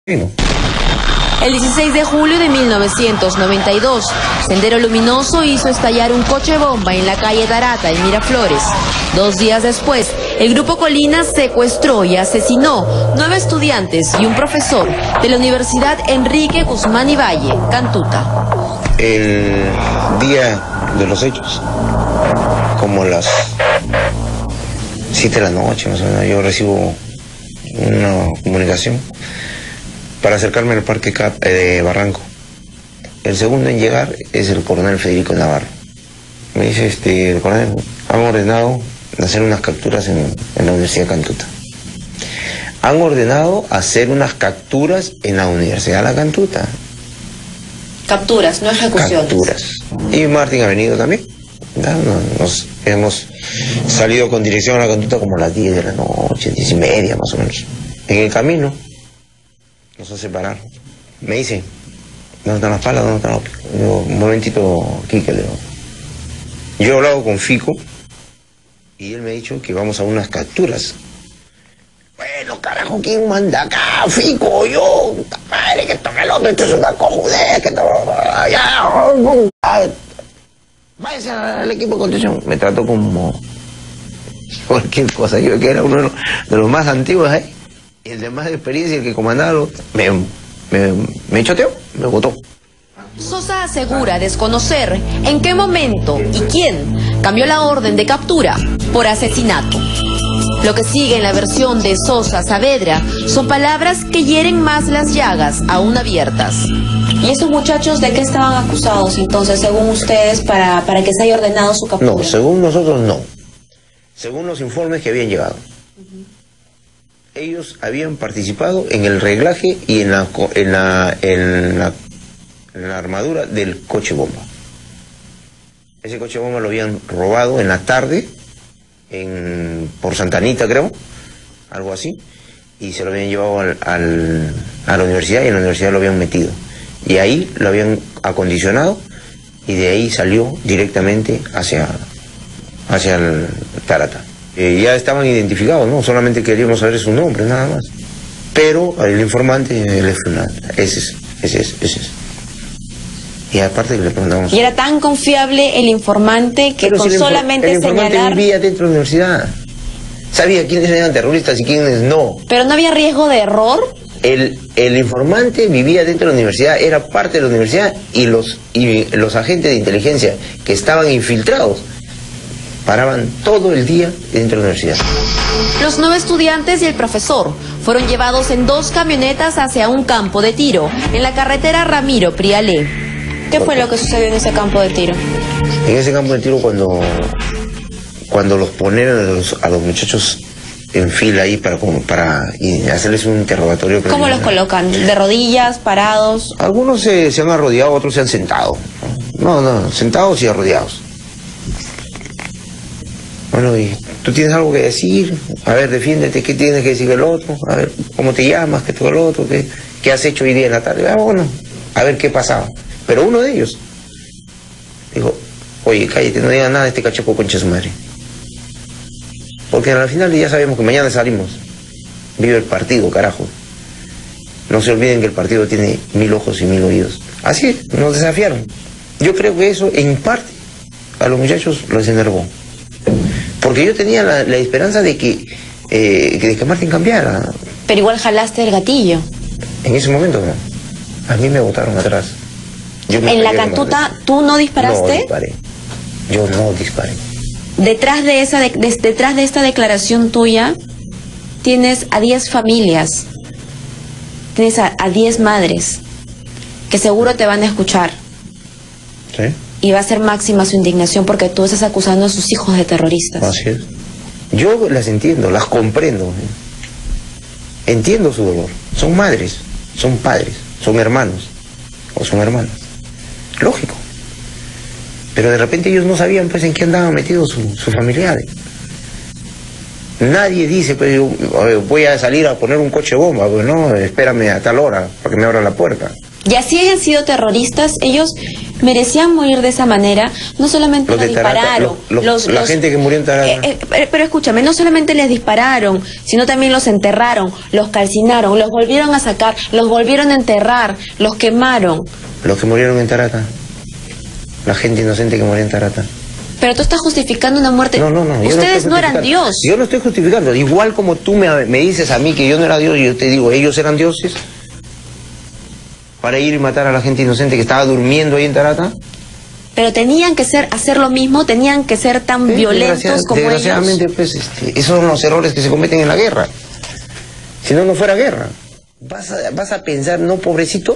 El 16 de julio de 1992, Sendero Luminoso hizo estallar un coche bomba en la calle Tarata, en Miraflores. 2 días después, el Grupo Colinas secuestró y asesinó 9 estudiantes y un profesor de la Universidad Enrique Guzmán y Valle, Cantuta. El día de los hechos, como las 7 de la noche, más o menos, yo recibo una comunicación para acercarme al parque de Barranco. El segundo en llegar es el coronel Federico Navarro. Me dice, el coronel, han ordenado hacer unas capturas en la Universidad de Cantuta. Han ordenado hacer unas capturas en la Universidad de la Cantuta. Capturas, no ejecuciones. Capturas. Y Martín ha venido también. Nos hemos salido con dirección a la Cantuta como a las 10 de la noche, 10:30 más o menos. En el camino nos hace parar. Me dice, ¿dónde están las palas? ¿Dónde están los picos? Digo, un momentito, Quique, le digo. Yo he hablado con Fico y él me ha dicho que vamos a unas capturas. Bueno, carajo, ¿quién manda acá? Fico, yo, madre, que toque el otro, esto es una cojudez, que váyase al equipo de contención. Me trató como cualquier cosa. Yo que era uno de los más antiguos ahí. Y el de más experiencia, el que comandaba, me choteó, me botó. Sosa asegura desconocer en qué momento y quién cambió la orden de captura por asesinato. Lo que sigue en la versión de Sosa Saavedra son palabras que hieren más las llagas aún abiertas. ¿Y esos muchachos de qué estaban acusados entonces, según ustedes, para que se haya ordenado su captura? No, según nosotros no. Según los informes que habían llegado. Ellos habían participado en el reglaje y en la armadura del coche bomba. Ese coche bomba lo habían robado en la tarde, por Santa Anita creo, algo así, y se lo habían llevado a la universidad, y en la universidad lo habían metido. Y ahí lo habían acondicionado, y de ahí salió directamente hacia el Tarata. Ya estaban identificados, ¿no? Solamente queríamos saber su nombre, nada más. Pero el informante, ese es. Y aparte que le preguntamos... ¿Y era tan confiable el informante que con solamente señalar... El informante vivía dentro de la universidad. Sabía quiénes eran terroristas y quiénes no. ¿Pero no había riesgo de error? El informante vivía dentro de la universidad, era parte de la universidad, y los agentes de inteligencia que estaban infiltrados paraban todo el día dentro de la universidad. Los 9 estudiantes y el profesor fueron llevados en 2 camionetas hacia un campo de tiro en la carretera Ramiro Prialé. ¿Qué fue lo que sucedió en ese campo de tiro? En ese campo de tiro, cuando los ponen a los muchachos en fila ahí para hacerles un interrogatorio. ¿Cómo los colocan? ¿De rodillas, parados? Algunos se han arrodillado, otros se han sentado. No, sentados y arrodillados. Bueno, y tú tienes algo que decir, a ver, defiéndete, ¿qué tienes que decir el otro? A ver, ¿cómo te llamas? ¿Qué todo el otro? ¿Qué has hecho hoy día en la tarde? Bueno, a ver qué pasaba. Pero uno de ellos dijo, oye, cállate, no digas nada de este cachaco concha su madre. Porque al final ya sabemos que mañana salimos. Vive el partido, carajo. No se olviden que el partido tiene 1000 ojos y 1000 oídos. Así es, nos desafiaron. Yo creo que eso, en parte, a los muchachos los enervó. Porque yo tenía la esperanza de que Martín cambiara. Pero igual jalaste el gatillo. En ese momento no. A mí me botaron atrás. ¿En la Cantuta tú no disparaste? No disparé. Yo no disparé. Detrás de esta declaración tuya, tienes a 10 familias. Tienes a 10 madres que seguro te van a escuchar. ¿Sí? Y va a ser máxima su indignación porque tú estás acusando a sus hijos de terroristas. Así es. Yo las entiendo, las comprendo. Entiendo su dolor. Son madres, son padres, son hermanos o son hermanas. Lógico. Pero de repente ellos no sabían pues en qué andaban metidos sus familiares. Nadie dice, pues yo voy a salir a poner un coche bomba, pues no, espérame a tal hora para que me abra la puerta. Y así hayan sido terroristas, ellos merecían morir de esa manera. No solamente les dispararon. La gente que murió en Tarata. Pero escúchame, no solamente les dispararon, sino también los enterraron, los calcinaron, los volvieron a sacar, los volvieron a enterrar, los quemaron. Los que murieron en Tarata. La gente inocente que murió en Tarata. Pero tú estás justificando una muerte. No. Ustedes no eran Dios. Yo no estoy justificando. Igual como tú me dices a mí que yo no era Dios, yo te digo, ellos eran dioses. Para ir y matar a la gente inocente que estaba durmiendo ahí en Tarata. Pero tenían que hacer lo mismo, tenían que ser tan violentos como ellos. Desgraciadamente, pues, esos son los errores que se cometen en la guerra. Si no, no fuera guerra. Vas a pensar, no, pobrecito.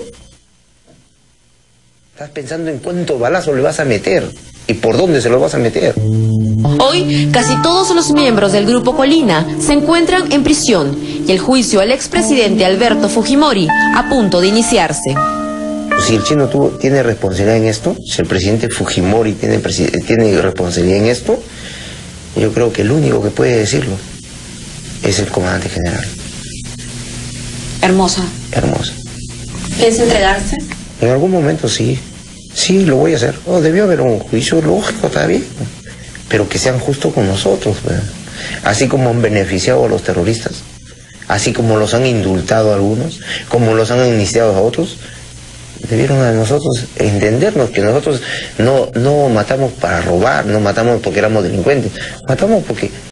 Estás pensando en cuántos balazos le vas a meter y por dónde se los vas a meter. Hoy, casi todos los miembros del Grupo Colina se encuentran en prisión y el juicio al expresidente Alberto Fujimori a punto de iniciarse. Si el chino tiene responsabilidad en esto, si el presidente Fujimori tiene responsabilidad en esto, yo creo que el único que puede decirlo es el comandante general. Hermosa. ¿Piensa entregarse? En algún momento sí lo voy a hacer. Debió haber un juicio lógico, está bien, pero que sean justos con nosotros, ¿verdad? Así como han beneficiado a los terroristas, así como los han indultado a algunos, como los han amnistiado a otros, debieron a nosotros entendernos que nosotros no matamos para robar, no matamos porque éramos delincuentes, matamos porque